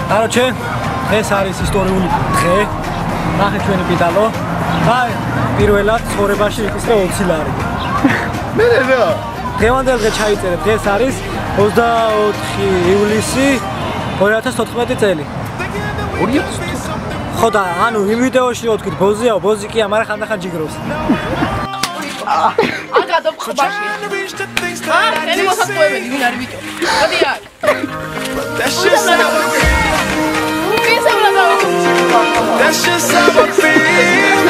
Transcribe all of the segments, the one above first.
Короче, ეს არის ისტორიული დღე. ნახეთ ჩვენი პიტალო. და პირველად ცხოვრებაში ვიკისრე 20 ლარი. მე რა? დღევანდელ დღე ჩაიწერეთ. დღეს არის 24 ივლისი 2014 წელი. 2014. ხო და ანუ იმ ვიდეოში რო თქვით ბოზიაო, ბოზი კია, მაგრამ ხანდახან ჯიგრობს. აგადო ხბაში. ენი მოსაწყვეტები ვინ არის ბიჭო? მოდი აქ. That's just how I feel.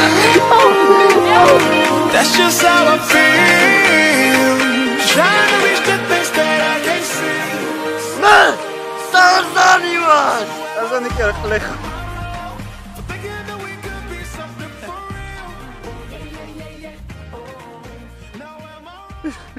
That's just how I feel. Trying to reach the things that I can't see. Man, Tarzani man. Tarzani kar khleekh. Thinking that we could be something for real. Now am I